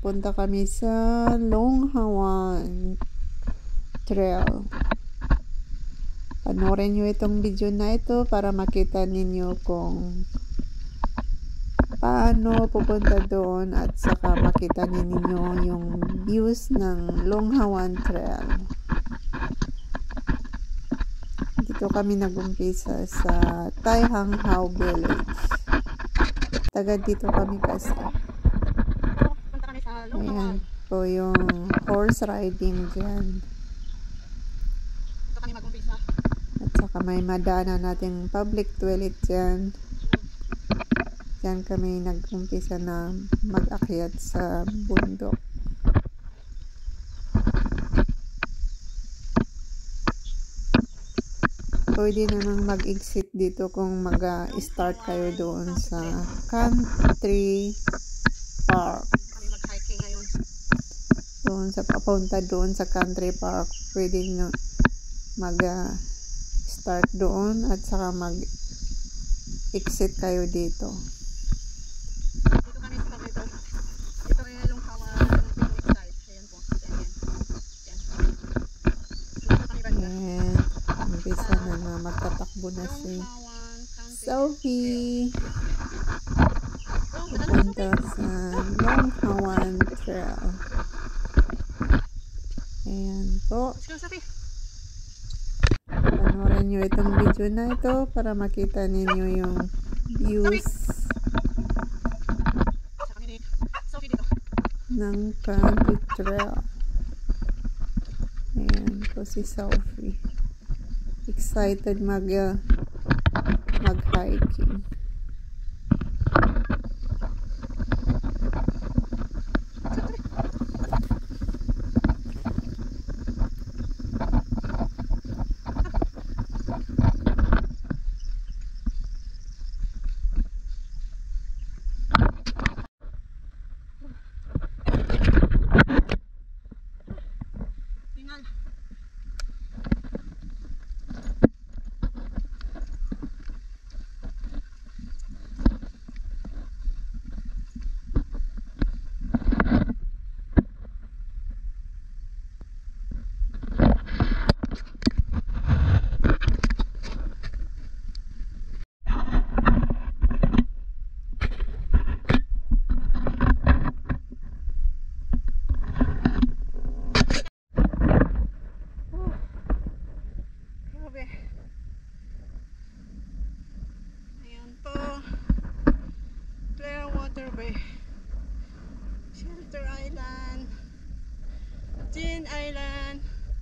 pupunta kami sa Longhawan Trail. Panoorin nyo itong video na ito para makita ninyo kung paano pupunta doon at saka makita ninyo yung views ng Longhawan Trail. Dito kami nag-umpisa sa Tai Hang Hau Village. Taga dito kami kasi. Ayan po yung horse riding dyan. At saka may madaanan nating public toilet dyan. Dyan kami nag-umpisa na mag-akyat sa bundok. Pwede namang mag-exit dito kung mag-start kayo doon sa country park. Doon sa papunta doon sa country park, pwede na mag-start doon at saka mag-exit kayo dito. Ito ay Longhawan picnic site. Ayan po. Ayan. Umpisa na magtatakbo na si Sophie. Pupunta sa Longhawan Trail. Ayan po. Panoorin nyo itong video na ito para makita ninyo yung views ng country trail. Ayan po si Sophie. Excited mag-hiking. Shelter Island, Jin Island.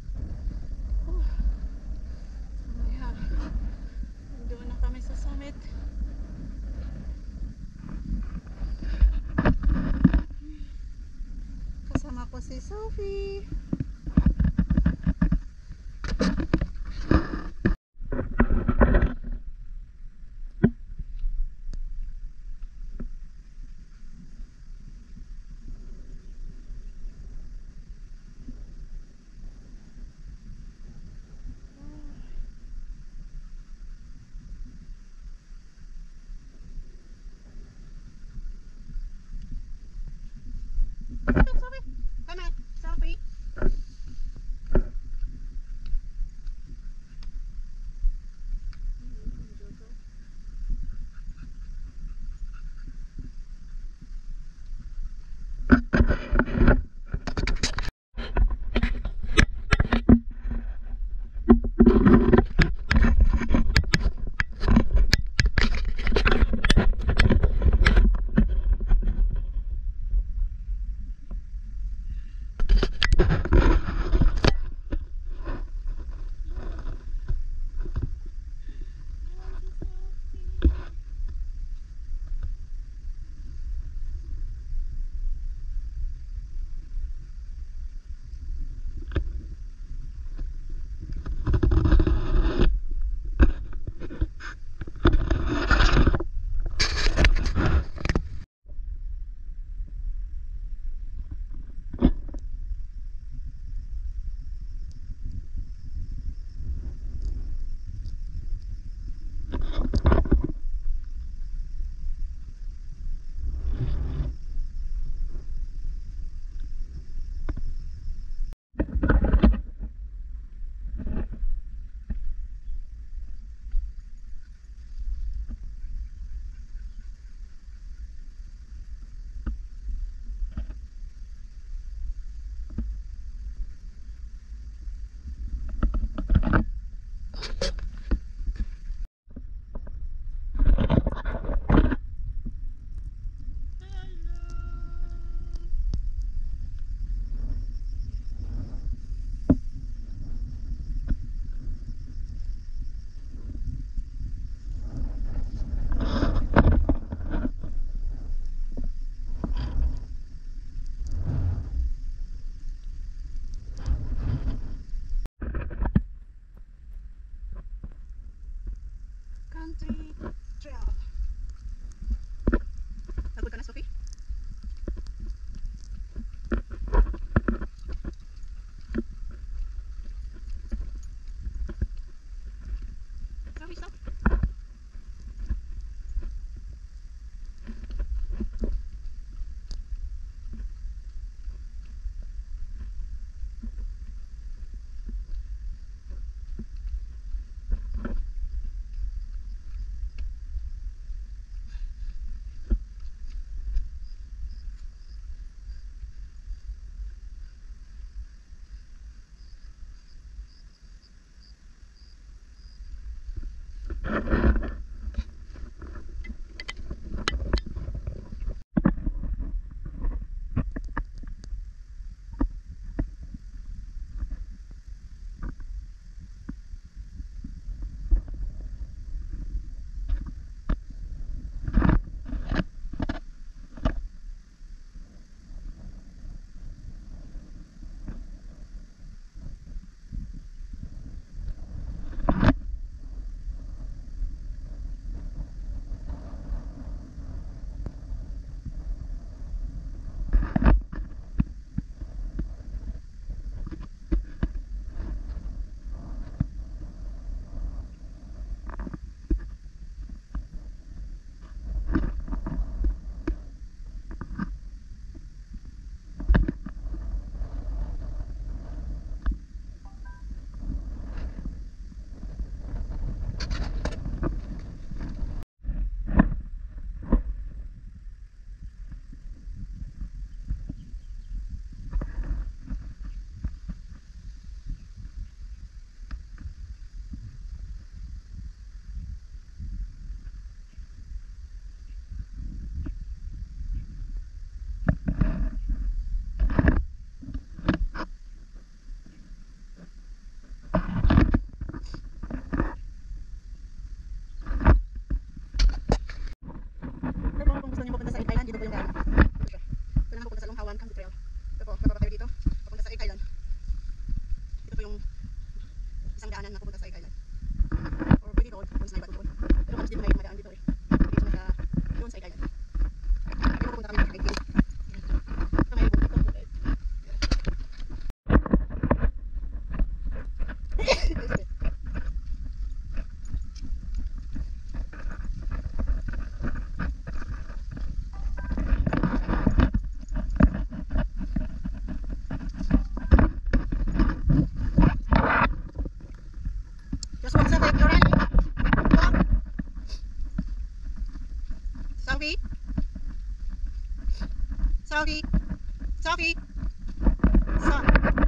Ayan. Doon na kami sa summit. Kasama ko si Sophie. Country Trail. Pagod ka na, Sophie? Sophie, stop. Pero kung gusto niyo pupunta sa Egg Island, dito po yung daan. Ito siya. Ito naman pupunta sa Longhawan Country Trail. Ito po, bababa tayo dito. Papunta sa Egg Island. Ito po yung isang daanan na pupunta sa Egg Island. Or pwede road, kung saan iba doon. Pero kung dito may madaan dito eh. Dito na sa doon sa Egg Island. Dito pupunta kami sa Egg Island. Ito may bundok po. Just walk sa you're running. Walk. Sophie. Sophie. Sophie. Stop.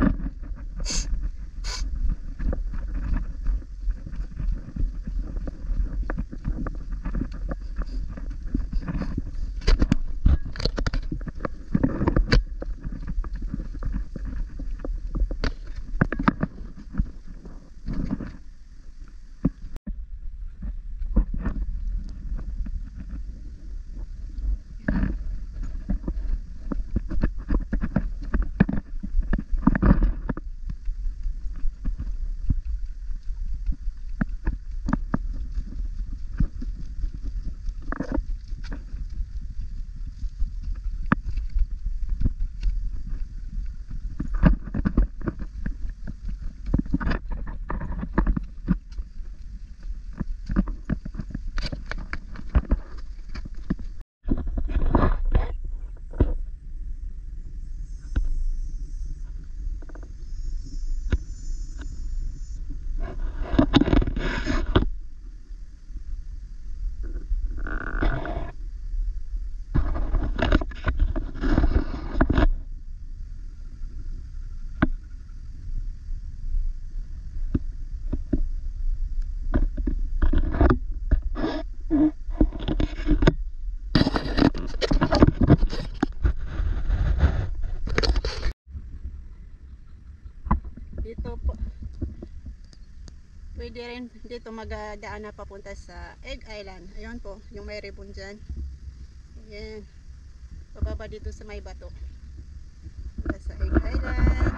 Dito po. Pwede rin dito magdaan na papunta sa Egg Island. Ayun po, yung may ribbon dyan. Ayan. Pababa dito sa may bato. Punta sa Egg Island.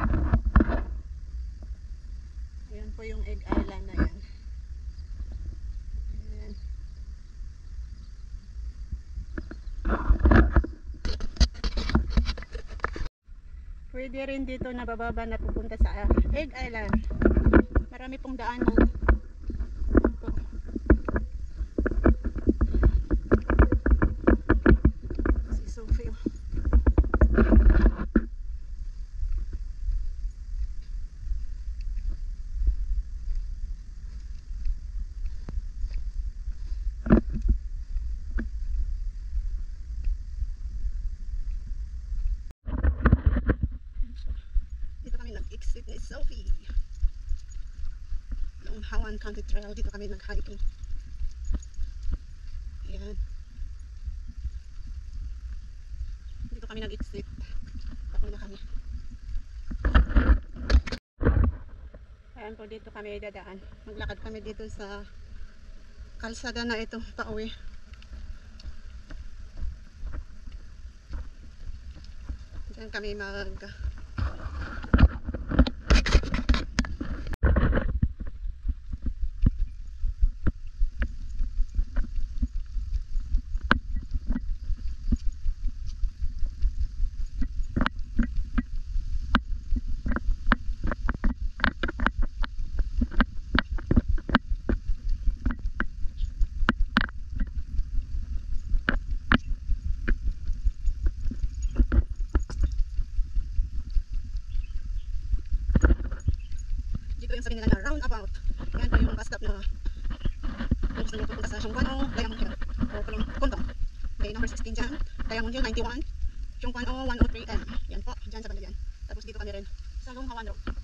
Ayan po yung Egg Island na yan. Ayan. Pwede rin dito na bababa na pupunta sa Egg Island. Marami pong daanan. Ito. Si Sophie. Dito kami nag-exit ni Sophie. Longhawan Country Trail. Dito kami nag-hiking. Ayan. Dito kami nag-exit. Tako na kami. Ayan po, dito kami dadaan. Maglakad kami dito sa kalsada na ito, pauwi. Diyan kami dito yung sabi nila na roundabout. Yan po yung bus stop na kung gusto nyo pupunta sa Siongkwano, Diamond Hill o Kundong. Okay, number 16 dyan, Diamond Hill 91, Siongkwano 103M. Yan po, dyan sa banda dyan. Tapos dito kami rin sa Longhawan Road.